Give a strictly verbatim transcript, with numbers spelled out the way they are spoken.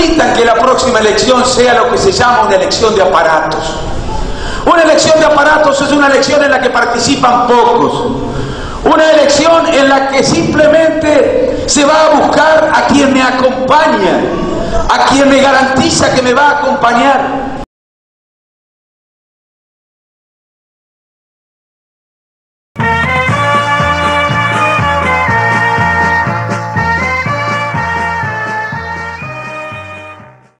permitan que la próxima elección sea lo que se llama una elección de aparatos. Una elección de aparatos es una elección en la que participan pocos. Una elección en la que simplemente se va a buscar a quien me acompaña, a quien me garantiza que me va a acompañar.